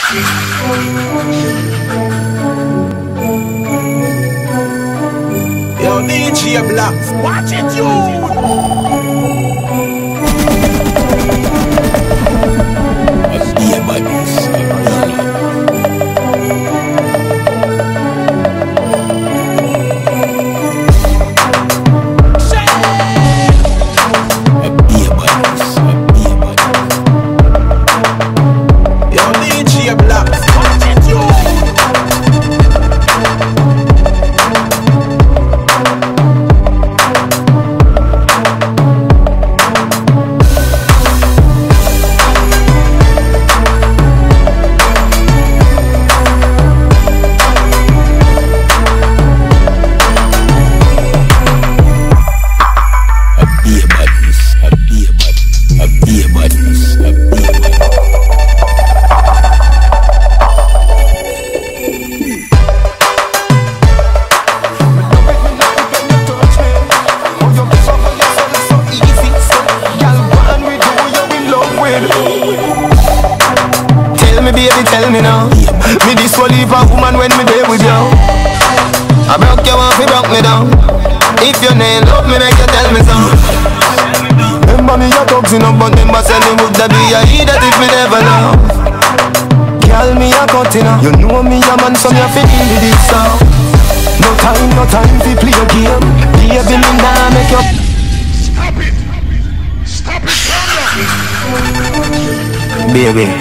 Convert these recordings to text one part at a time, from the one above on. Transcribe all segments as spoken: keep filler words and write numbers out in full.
Yo, D J Black, watch it, you. Yeah, buddies. Tell me now, me this will leave a woman when me there with you. I broke you off, you broke me down. If your name love me, make you tell me so. Remember me a toxin up, but remember say me would be a idiot if me never love. Call me a cutting, you know me a man, so me a fit in with this song. No time, no time to play a game. Baby, me nah make you. Stop it! Stop it! Baby,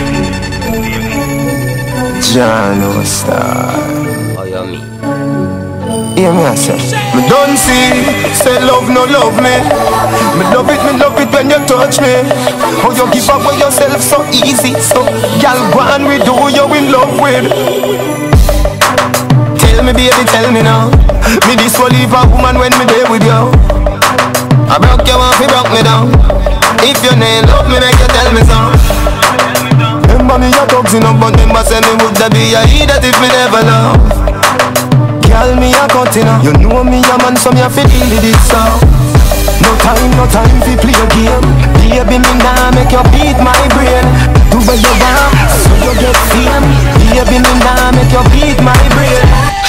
John Star. Oh, you me? Hear me, I say. Me don't see, say love no love me. Me love it, me love it when you touch me. How you give up on yourself so easy. So, girl, go on with who you in love with. Tell me, baby, tell me now. Me this will leave a woman when me there with you. I broke you off, you broke me down. If your name love me, make you tell me so. Remember me a toxin up, but remember say me would be a idiot if me never love. Girl, me a cutting, you know me a man, so me a fi deal with it so. No time, no time to play a game. Baby, me nah make you beat my brain. Do what you want, so you get fame. Baby, me nah make you beat my brain.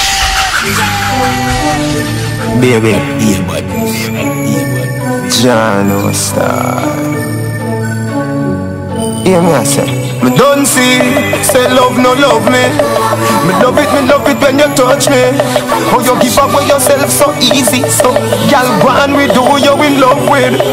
Baby, Yeah, buddies. Yeah, buddies. John Star. Hear me, I say. Me don't see, say love no love me. Me love it, me love it when you touch me. How you give up on yourself so easy. So, girl, go on with who you in love with.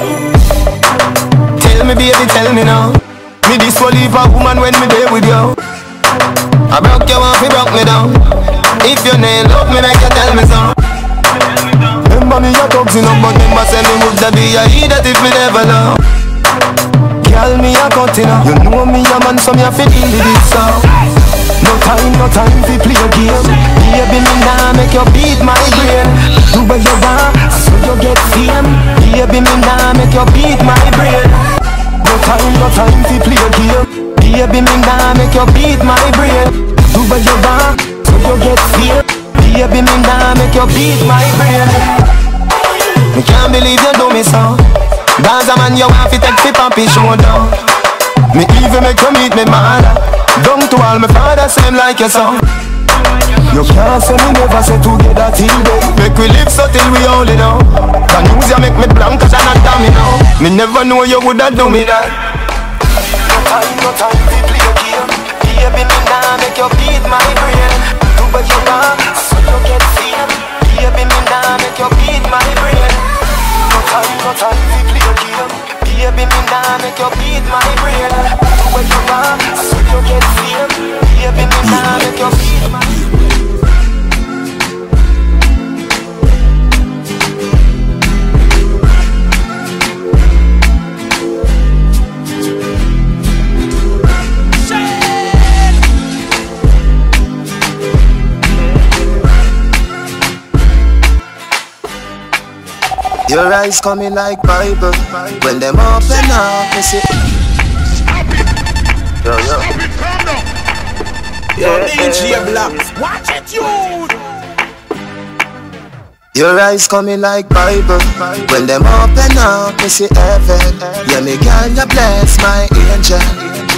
Tell me, baby, tell me now. Me this will leave a woman when me there with you. I broke you off, you broke me down. If your name love me, make you tell me so. Remember me a toxin up, but remember say me would be a idiot if me never love. Girl, me a cutting, you know me a man, so me a fi deal with it so. No time, no time to play a game. Baby, me nah make you beat my brain. Do what you want, so you get fame. Baby, me nah make you beat my brain. No time, no time to play a game. Baby, me nah make you beat my brain. Do what you want, so you get fame. Baby, me nah make you beat my brain. Me can't believe you do me so. Gaza man, you want to take the papi shoulder. Me even make you meet me mother. Down to all my father, same like your son. You can't say me never say together till day. Make we live so till we only know. Can use you make me blank cause you're not damn me now. Me never know you woulda do me that. No time, no time to play a game. Baby, me nah make you beat my brain. Do what you want, so you get fame. Baby, me nah make you beat my brain. No time, no time to play a game. Baby, me nah make you beat my brain. Do what you want, so you get fame. Baby, me nah make you beat my brain. Your eyes coming like Bible. When them open up, me see. Stop it! Yo, yo. Stop it! Calm down! Yo, D J Black, watch it, you. Your eyes coming like Bible. When them open up, me see heaven. Yeah, me girl, you bless my angel. Love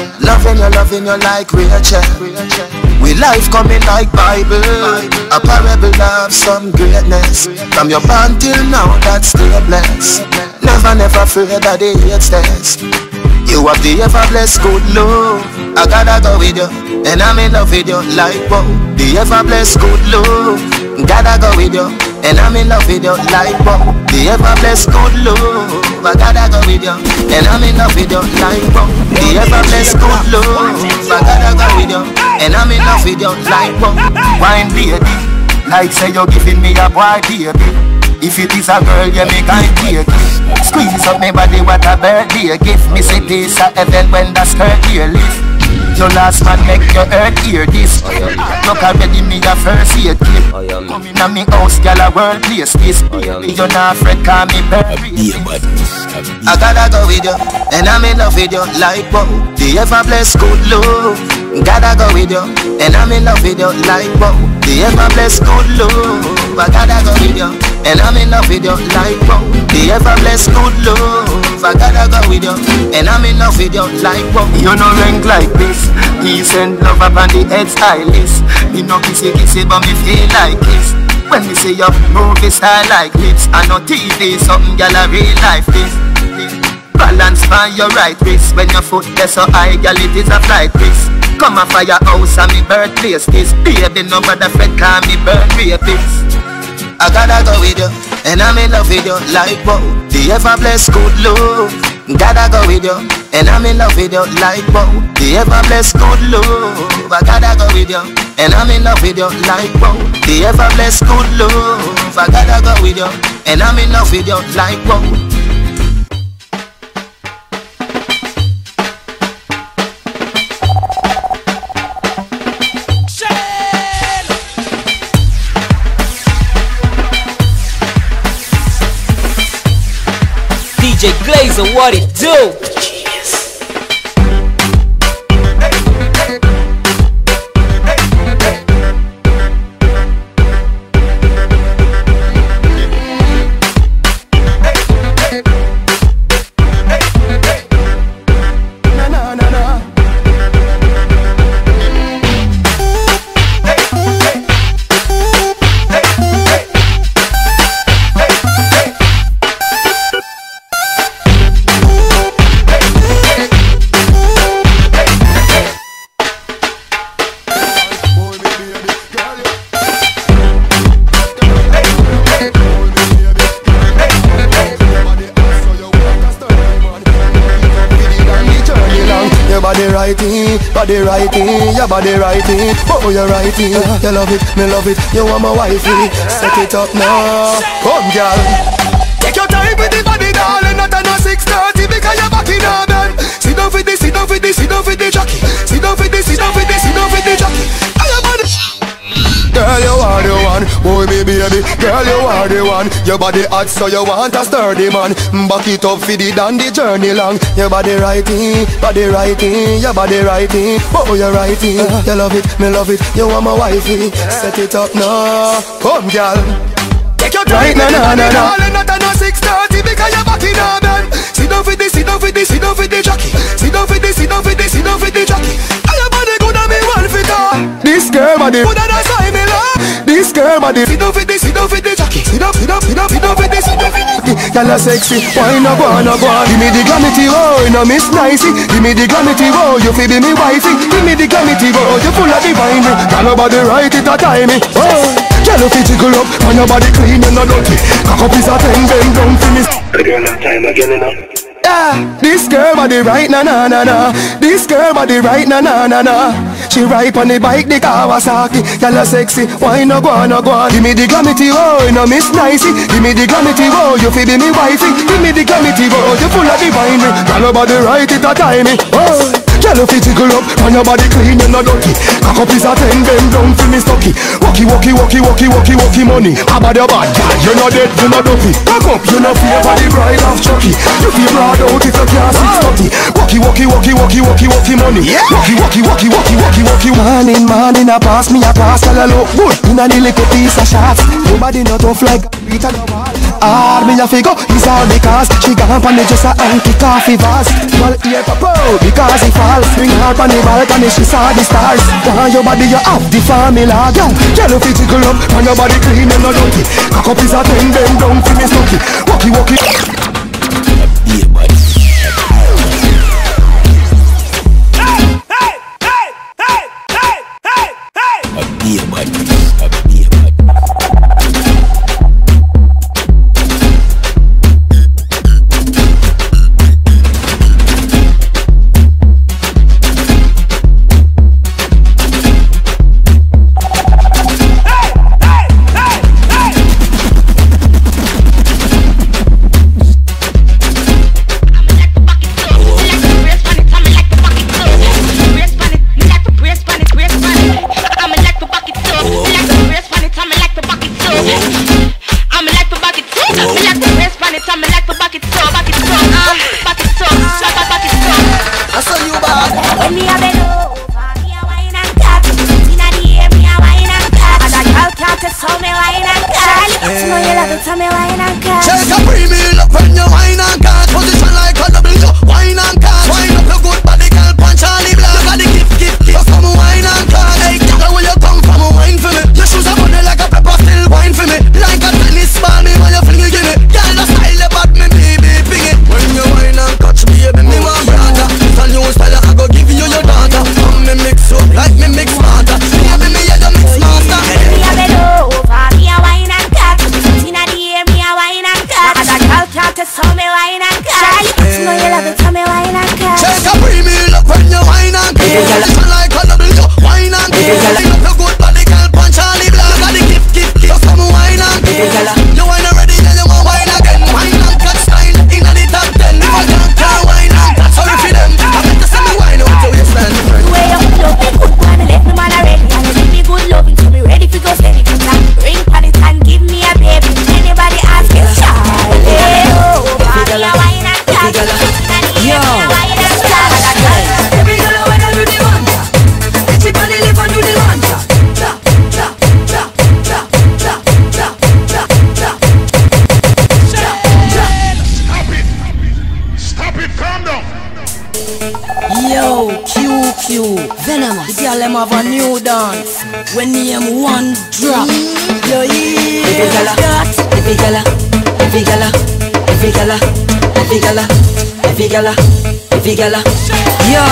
when you're loving you like Rachel. With life coming like Bible, a parable of some greatness. From your born till now, that's still blessed. Never, never fear that they hate stairs. You have the ever-blessed good love. I gotta go with you, and I'm in love with you like wow. The ever-blessed good love. Gotta go with you, and I'm in love with you like wow. The ever-blessed good love. I gotta go with you, and I'm in love with you like wow. The ever-blessed good love. I gotta go with you, and I'm in love with you like wow. Wine baby, like say you're giving me a boy baby. If it is a girl, you make I take it. Squeeze up my body, what a birthday gift. Me say this a heaven when the skirt here lift. Your last man make your earth hear this. Look already me a first aid kit. Come in a me house, girl a world place this. You not afraid, call me birthday. I gotta go with you, and I'm in love with you like wow. The ever-blessed good love. Gotta go with you, and I'm in love with you like wow. The ever-blessed good love. I gotta go with you, and I'm in love with you like wow. The ever-blessed good love. I gotta go with you, and I'm in love with you like wow. You no rank like this. Peace and love up on the head stylist. Me no kissy kissy but me feel like this. When me say your movie style like this, I know T V something gyal a real life this. Balance by your right wrist. When your foot is so high, gyal it is a flight risk. Come a firehouse and me birthplace this. Baby no bother fret, call me bird rapist. I gotta go with you, and I'm in love with you like wow. The ever-blessed good love. Gotta go with you, and I'm in love with you like wow. The ever-blessed good love. I gotta go with you, and I'm in love with you like wow. The ever-blessed good love. I gotta go with you, and I'm in love with you like wow. D J Glazer, what it do? Body writing, your body writing. Oh, you're writing. You love it, me love it. You want my wifey. Set it up now. Come, girl. Take your time with the body, darling. Not at six thirty because you're back in our bed. Sit down for this, sit down for this, sit down for the jockey. Sit down for this, sit down for this, sit down for the jockey. Girl, you are the one, boy, me baby. Girl, you are the one. Your body hot, so you want a sturdy man. Back it up for the down the journey long. Your body writing, body writing, your body writing. Oh, you're writing. You love it, me love it. You want my wifey. Set it up now. Come, girl. Take your time, right, no, no, no, no. Not at no six thirty because you're back in our bed. Sit down for this, sit down for this, sit down for the jockey. Sit down for this, sit down for this, sit down for the jockey. And your body good and me one fit all. This girl body good and I sign me love. This girl body sit down for this, sit down for the jockey. Sit down, sit down, sit down, sit down for this, sit down for this. Y'all are sexy, why no go on, no go on. Give me the glamity, oh, you know miss nicey. Give me the glamity, oh, you feel be me wifey. Give me the glamity, oh, you full of divine. Girl, your body right, it a time me. Oh. Girl, you fit jiggle up, and your body clean and not dirty. Cock up is a ten, bend down for me. Girl, that time again, you know. Yeah, this girl body right na na na na. This girl body right na na na na. She ride on the bike, the Kawasaki. Y'all are sexy, why no go on, no go on. Give me the glamity, oh, you know miss nicey. Give me the glamity, oh, you feel be me wifey. Give me the glamity, oh, you full of divine. Girl, your body right, it a time, oh. Girl, you fit jiggle up, and your body clean and not dirty. Cock up is a ten, bend down for me stocky. Walkie, walkie, walkie, walkie, walkie, walkie money. How about your bad girl? You not dead, you not dopey. Cock up, you not fear for the bride of Chucky. You feel broad out if you can't six thirty. Walkie, walkie, walkie, walkie, walkie, walkie money. Walkie, walkie, walkie, walkie, walkie, walkie. Morning, morning, I pass me, I pass, tell her look good. In a little piece of shots. Your body not tough like beat on the wall. hard me a figure. It's all because she gone pon me just a anti coffee vase. Well, yeah, papa, because he fall. Swing hard pon the balcony, she saw the stars. Why your body, you have the formula, girl. Girl, if you tickle up, and your body clean and no dirty. Cock up is a ten, bend down for me snooky. Walkie, walkie. Yeah, buddy. Yeah, buddy. Yeah, buddy. Have a new dance when name one drop. Yo, yeah. Every gala, every gala, every gala, every gala, every gala, every gala, every gala. Yo,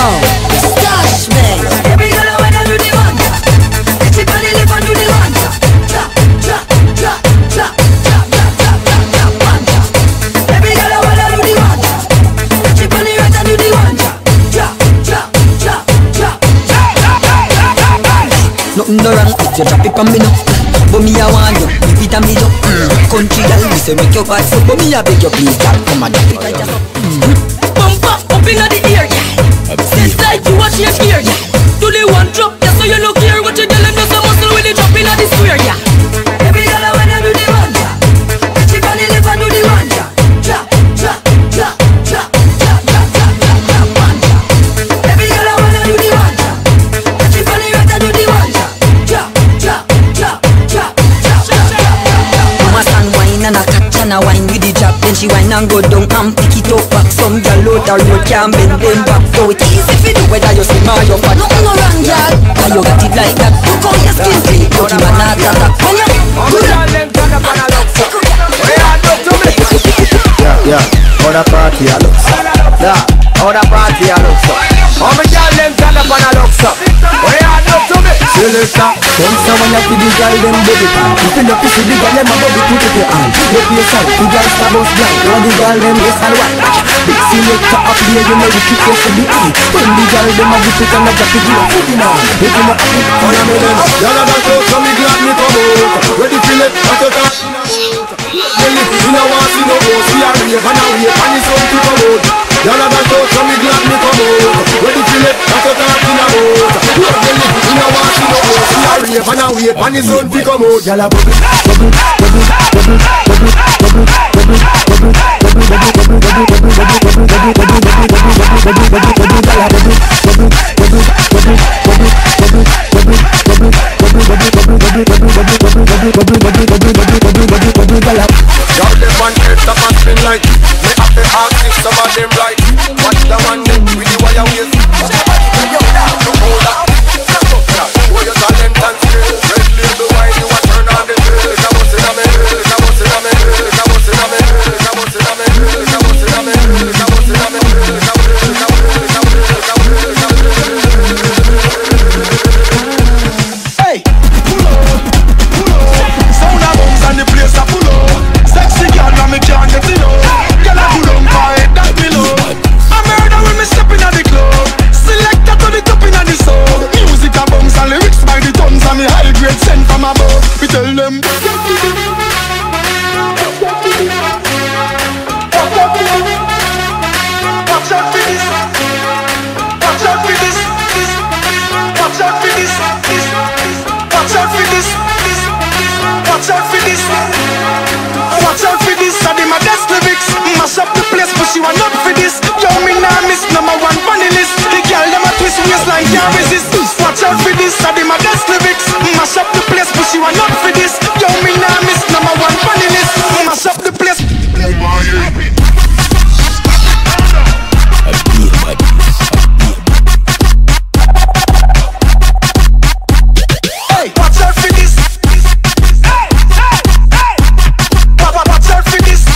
stash man. Every gala when I do the one drop. Everybody live and do the one drop. Drop, drop, drop, drop, drop, drop, drop, drop, drop, one drop. Every gala when I do the one drop. Everybody right and do the one drop. Drop, drop, drop, drop. Nothing no wrong if you drop it on me now. But me I want you, keep it on me up. mm. Country girl, me say make your body. But me I beg you please, girl, come and drop it right just up. Bump up, up inna the ear, yeah. This like you watch your ear, yeah. Do the one drop, yeah, so you look here. What you tell them, just a muscle with the drop inna the square, yeah. Every girl I wanna do the one drop. She wanna live and do the one drop. Drop, drop, drop, drop, drop, drop, drop, drop, drop, one drop. Every girl I wanna do the one drop. She wanna right and do the one drop. Drop, drop, drop, drop, drop, drop, drop. Mama stand wine and a catch and a wine with the drop. Then she wine and go down and pick it up back. Some girl out the road can't bend them back. So it easy for you whether you slim or you fat. Nothing no wrong, girl. Cause you got it like that. Look how your skin clean. But you are not attack. When you good at yeah, yeah. Other party I look so. Yeah, other party I look so. How many girl them stand up and I look so? Where you look to me? Selector. Come someone you see the girl them baby pan. If you look to see the girl them a bubble put it your hand. Look yourself, the girl star boss blind. All the girl them yes and white. Big selector up there, you know the kick yes to the eye. When the girl them a whip it and a drop it, you a put it on. If you not happy, follow me then. Y'all a dance out, so me glad me come out. Ready for it, that's a touch. Belly, you know what, you know what. We are rave and a rave and it's on to come out. Y'all a dance out, so me glad me come out. Ready for it, that's a touch in a boat. Belly, you know what, you know what. We are rave and a rave and it's on to come out. Y'all a bubble, bubble, bubble, bubble, bubble, bubble, bubble, bubble, panelist. The girl them a twist waistline can't resist. Watch out for this, I them a dance lyrics. Mash up the place, but she want not for this. Yo, me nah miss number one panelist. Mash up the place. Hey, watch out for this. Hey, hey, hey. Papa, watch out for this.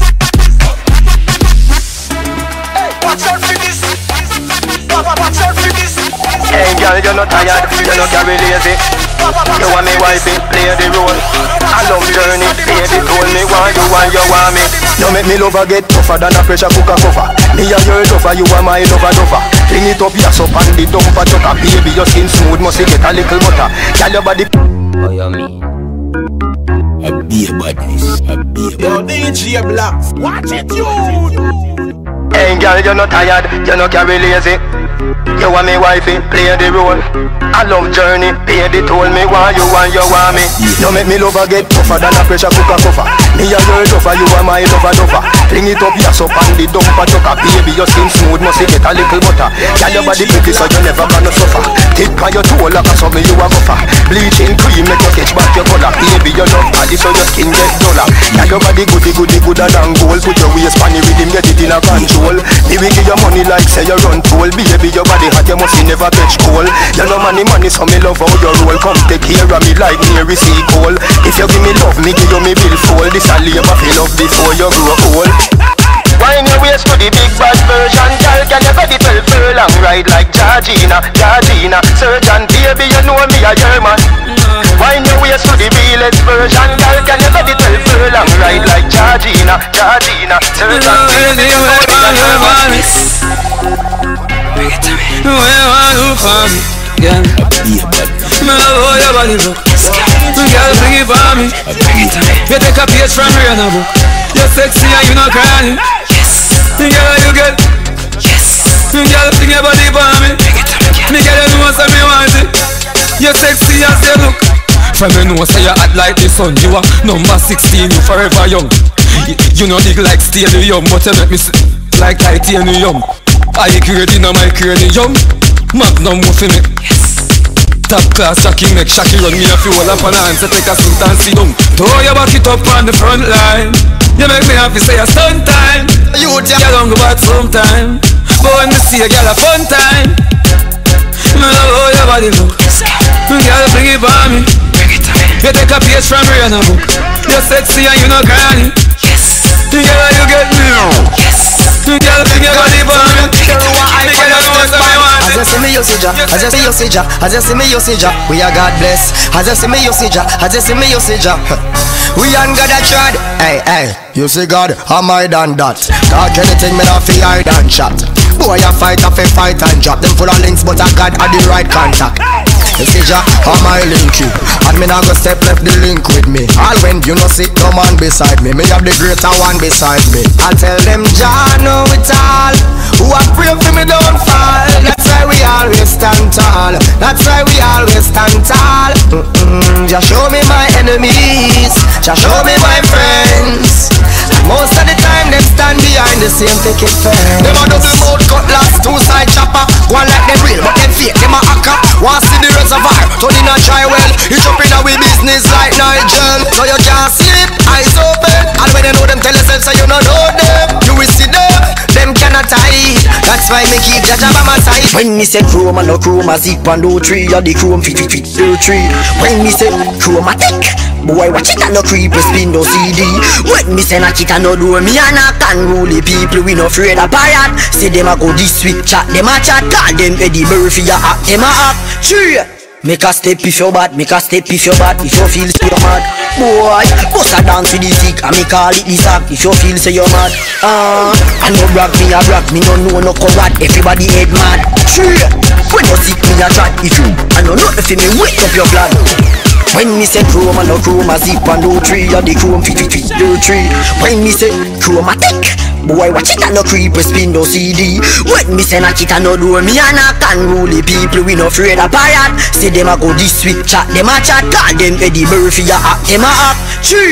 Hey, watch out for this. Papa, watch out for this. Hey girl, you're not tired, you're not carry lazy. You want me wifey, play the role. I love journey, play the toll. Me want you, want you, want me. Now make me lover get tougher than a pressure cooker cover. Me a your lover, you are my lover lover. Clean it up, yes up and the dumper chucker. Baby, your skin smooth, must get a little butter. Girl, your body. Oh, you mean? A beer badness, a beer badness. Yo, D J Blacks, watch it, you. Hey girl, you're not tired, you're not carry lazy. You want me wifey, play the role. I love journey, pay the toll. Me want you, want you, want me. Now make me lover get tougher than a pressure cooker cover. Me a your lover, you are my lover lover. Clean it up, yes up and the dumper chucker. Baby, your skin smooth, must get a little butter. Girl, your body pretty so you never gonna suffer. Tip on your toe like a summer you a gopher. Bleaching cream make you catch back your color. Baby, you love body so your skin get duller. Girl, your body goody goody gooder than gold. Put your waist on the rhythm, get it in a control. Me will give you money like say you run toll. Baby, your body hot, you must never catch cold. You know money money so me love how you roll. Come take care of me like Mary C. Cole. If you give me love, me give you me bill full. This a labor feel love before you grow old. Wind your waist to the big bad version. Girl, can you go the twelve furlong ride like Georgina, Georgina. Surgeon, baby, you know me a German. Wind your waist to the realest version. Girl, can you go the twelve furlong ride like Georgina, Georgina. Surgeon, baby, you know me a German. You want to for me, girl. Me love how your body look. Girl, bring it for me. You take a page from Rihanna book. You're sexy and you not crying. Yes. Girl, you get. Yes. Girl, bring your body for me. Me girl, you know what me want it. You're sexy as you look. From you know say you hot like the sun. You are number sixteen, you forever young. You, you know dig like stadium, but you make me see like titanium. I create in my cranium. Magnum for me. Yes. Top class Jackie make Shaki run me a few all up on hands. So take a suit and sit down. Throw your back it up on the front line. You make me happy say a stunt time. You get don't go back sometime. But when me see a girl a fun time. Me love how your body look. Girl bring it for me. You take a page from Rihanna book. You're sexy and you not granny. Yes. Girl you get me. Yes. Girl bring your body for me. As you see me, you see Jah. As you see, you see Jah. As you see me, you see Jah. We are God bless. As you see me, you see Jah. As you see me, you see Jah. We and God a trod. Hey, hey. You see God, am I done that? Talk anything, me not fi hide and chat. Boy, a fight, a fi fight and drop. Them full of links, but I God had the right contact. You see Jah, am I link you? And me not go step left the link with me. All when you no sit no man beside me. Me have the greater one beside me. I tell them Jah know it all. Who a pray for me don't fall. That's why we always stand tall. That's why we always stand tall. Mm-mm. Just show me my enemies. Just show me my friends. And most of the time them stand behind the same picket fence. Them a double mouth cutlass, two side chopper. One like them real, but them fake, them a hacker. Want see the reservoir, turn in a try well. You jump in a we business like Nigel. So you can't sleep, eyes open. And when you know them tell yourself so you don't know them. You will see them, them cannot hide. That's why me keep Jah Jah by my side. When me say chrome and no chrome, a zip and do three. Or the chrome fit fit fit do three. When me say chromatic, boy watch it and no creep, spin no C D. When me say knock it and no do me and I can rule the people. We no afraid of pirate. Say them a go this week, chat them a chat. Call them Eddie Murphy a act, them a act. True. Make a step if you're bad, make a step if you're bad. If you feel say you're mad, boy, bust a dance with the sick and me call it the sack. If you feel say you're mad, ah, uh, I no brag me a brag, me no know no coward. Everybody head mad. True. When you sick me a chat, if you I no know if me wake up your blood. When me say chrome and no chrome, a zip and do three. Or the chrome fit fit fit do three. When me say chromatic, boy watch it and no creep, spin no C D. When me say knock it and no do me and I can rule the people. We no afraid of pirate. Say them a go this week, chat them a chat. Call them Eddie Murphy a act, them a act. True.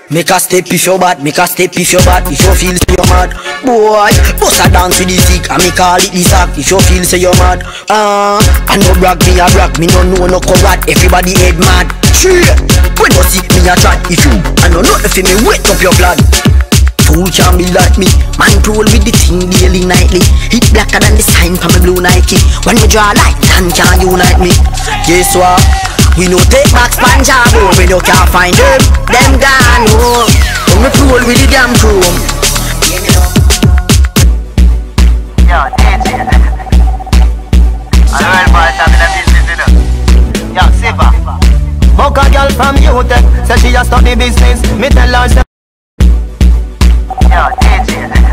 Make a step if you're bad, make a step if you're bad. If you feel say you're mad, boy, bust a dance with the sick and me call it the sack. If you feel say you're mad, ah, uh, I no brag, me a brag, me no know no coward. Everybody head mad. Sure, when you see me a chat, if you I no know if me wet up your blood. Fool can't be like me, man roll with the thing daily nightly. Hit blacker than the sign from my blue Nike. When you draw light, then can't unite me. Guess what? We no take back Spanjabo when you can't find them. Them gone home. When we roll with the damn chrome. Yo, D J. I know everybody having a business, you know. Yo, Siva. Fuck a girl from U T E C, say she a study business. Me tell her say Yo, D J.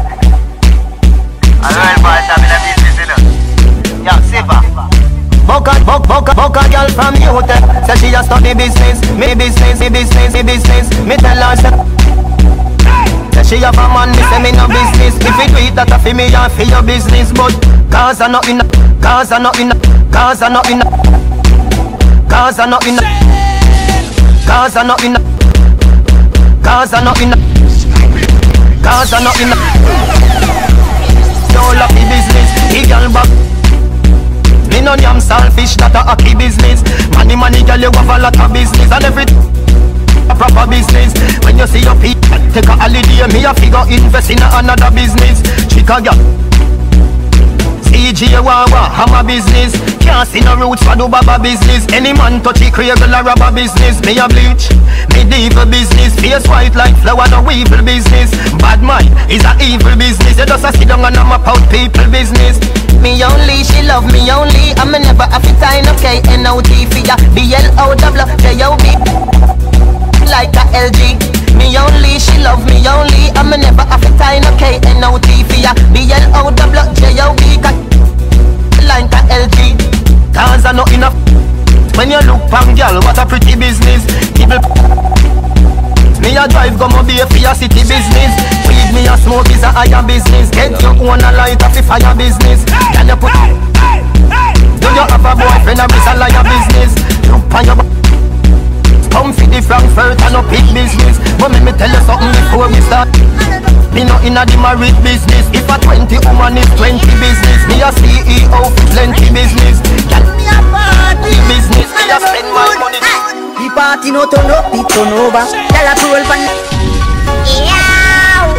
I know everybody having a business, you know. Yo, Siva. Fuck a, fuck, fuck a, fuck a girl from U T E C, say she a study business. Me business, me business, me business. Me tell her say say she have a man, me say me no business. If it do it, that a fi me and fi your business. But cause I not in a, cause I not in a, cause I not in a, cause I not in a, cause I not in a, cause I not in a, cause I not in a. Don't love the business, he girl back. Me no damn selfish, that a happy business. Money, money, girl, you have a lot of business and everything. A proper business. When you see your people take a holiday, me a figure invest in another business. Chicago, C G Wawa, hammer business. Can't see no roots for do baba business. Any man touch it, create a rubber business. Me a bleach, me devil business. Face white like flower, no evil business. Bad mind is a evil business. You just a sit down and I'm about people business. Me only, she love me only. I'm never have to sign up K N O T for ya. B L O W J O B like a L G. Me only, she love me only. I'm never have to sign up K N O T for ya. B L O W J O B like a L G. Cause I know enough. When you look pang girl, what a pretty business. People me a drive go mobile for your city business. Weed me a smoke is a higher business. Get your own a light of the fire business. Can you put do you have a boyfriend a is a liar business? Look on your come for the Frankfurt and no big business. But me me tell you something before we start. Me no inna the married business. If a twenty woman is twenty business. Me a C E O for plenty business. Can me a party business. Me a spend my money. The party no turn up, it turn over. Tell a troll pan. Yow!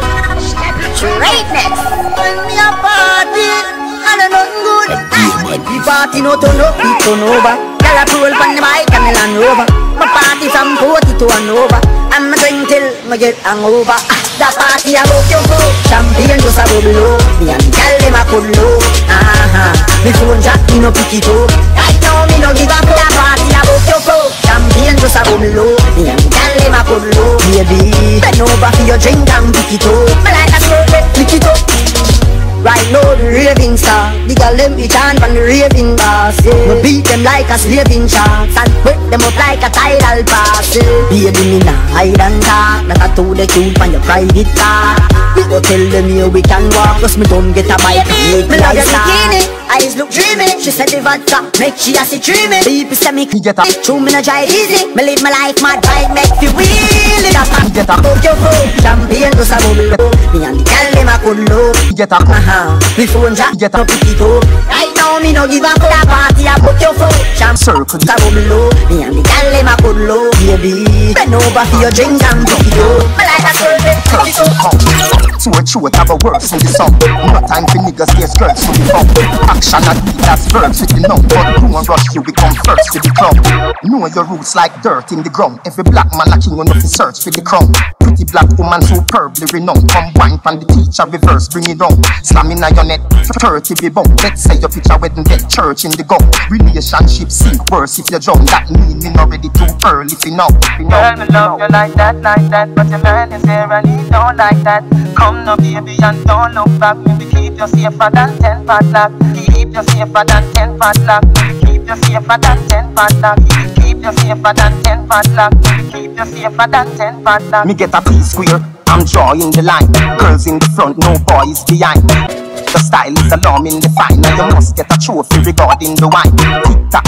Greatness! When me a party, and a nothing good. The party no turn up, it turn over. Tell a troll pan the bike and the Land Rover. My party from forty to an over. I'm a drink till me get hangover. The party I go to go. Champagne just a bubble up. Me and the girl them a cuddle up. Aha, me phone jack me no pick it up. Right now me no give a fuck. The party I go to go. Champagne just a bubble up. Me and the girl them a cuddle up. Baby, bend over for your drink and pick it up. Me like a squirt, pick it up. Right now the raving star. The girl them each hand from the raving boss, yeah. We beat them like a slaving sharks and wet them up like a tidal pass, yeah. Baby me nah hide and talk. Not a two the cute from your private car. We go tell them here we can walk. Cause me don't get a bite and make me like bikini. Eyes look dreamy. She said the vodka make she a see dreamy. People say me get up. True me no drive easy. Me live my life mad bike make you wheelie. That a get up. Go your phone. Champagne just a bubble up. Me and the girl them a cuddle up. Get up. Me phone jack get up, pick it up. Right now me no give up for that party. I put your phone champ circle to bubble. Me and the girl them a cuddle. Baby, bend over for your drink and pick it up. Me like a serpent, pick it up. To a truth have a words in the song. No time for niggas, there's girls to be found. Action and beat, that's verbs with the numb. But crew and rush you, we come first to the club. Know your roots like dirt in the ground. Every black man a king enough to search for the crown. Pretty black woman superbly renowned. Come wine from the teacher, reverse, bring it down. Slamming on your neck, thirty be bone. Let's say your picture wedding dead church in the gun. Relationship sink worse if you're drunk. That mean me not ready too early for now. Girl, me love you like that, like that. But your man is here and he don't like that. Come no baby and don't look back. Me keep you safer than ten padlock. Keep you safer than ten padlock. Keep you safer than ten padlock. Keep you safer than ten padlock. Keep you safer than ten padlock. Me get a piece square, I'm drawing the line. Girls in the front, no boys behind. The style is alarming the fine. Now you must get a trophy regarding the wine. Tick tock, tick tock,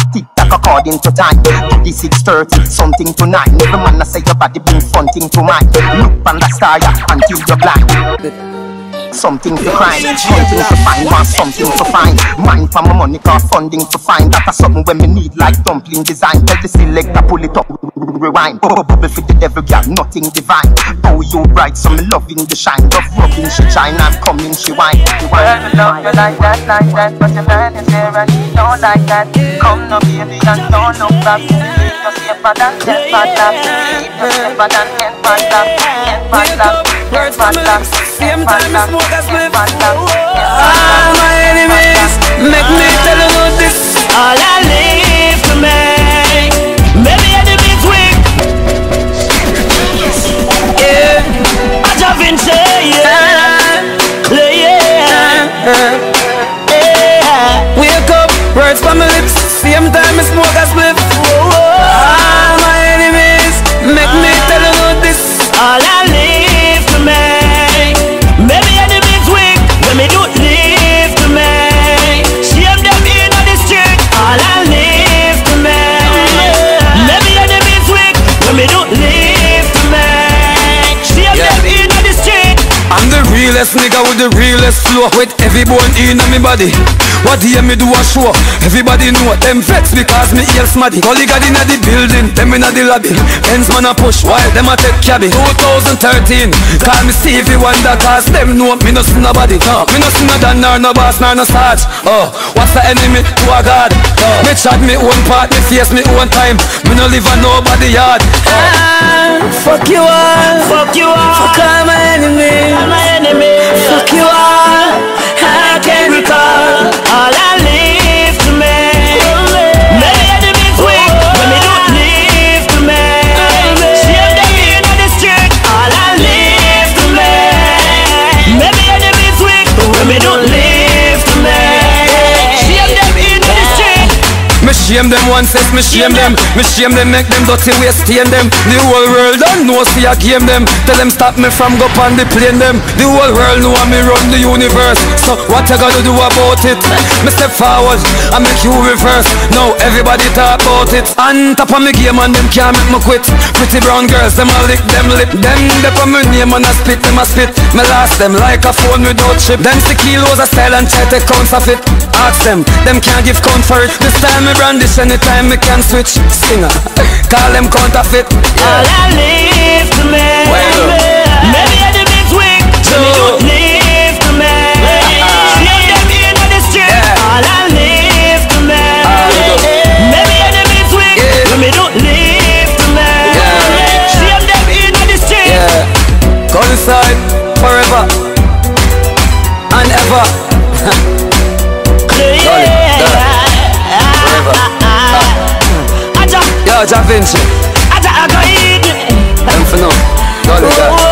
clock according to time. twenty-six thirty, something to nine. Every man I say your body bring fun thing to mind. Look on the star yeah, until you're blind. Something to crime, something to find, want something to find. Mind for my money, cause funding to find. That is something when me need like dumpling design. Tell the selector, pull it up, rewind. Bubble for the devil, girl, nothing divine. Oh, you bright, so me loving the shine. Love rubbing, she shine, I'm coming, she whine. Well, me love you like that, like that. But your man is here and he don't like that. Come no baby and don't look back. Keep you safer than ten padlock. Keep you safer than ten padlock. Ten padlock, ten padlock. Same time I smoke a spliff. All my enemies make me tell you this. All I live to make. Maybe enemies weak. Yeah, I just been saying, yeah, yeah, yeah. Wake up, words from my lips. Same time I smoke a spliff. All my enemies make me tell you this. All I live to make. Maybe enemies weak, when me don't live to me. Shame them in the street, all I live to me. Maybe enemies weak, when me don't live to me. Shame them in the street. I'm the realest nigga with the realest flow. With every bone in me body. What do you me do a show? Everybody know them vex because me ear smaddy. Colleague inna the building, them inna the lobby. Ends man a push while them a take cabby. twenty thirteen, call me Stevie Wonder cause them know me no see nobody. No, me no see no Dan nor no boss nor no sarge. Oh, what's the enemy to a God? Oh, me chat me own part, me face me own time. Me no live on nobody yard. Oh. Ah, fuck you all, fuck you all, fuck all my enemies, my enemies. Fuck you all, I can't recall. All I live to make. Many enemies weak, when me don't live to make. Shame them in the street. All I live to make. Many enemies weak, when me don't live to make. Shame them in the street. Me shame them once, yes, me shame them. Me shame them, make them dirty waste, stain them. The whole world don't know, see I game them. Tell them stop me from go on the plane them. The whole world know me run the universe. So what you gotta do about it? Me step forward, I make you reverse. Now everybody talk about it. On top of me game and them can't make me quit. Pretty brown girls, them a lick them lip. Them dep on me name and I spit them a spit. Me lost them like a phone without chip. Them see kilos of style and try to counts of it. Ask them, them can't give count for it. This time me brandish anytime me can switch. Singer, call them counterfeit. Yeah. All I live to make. Maybe enemies weak, so me don't live to make. See them in the street. Yeah. All I live to make. Maybe enemies weak, yeah. So me don't live to make. Yeah. See them in the street. Yeah. Coincide forever and ever. Yeah. Forever. Yo, Da Vinci. I got it. Them for now. Dolly,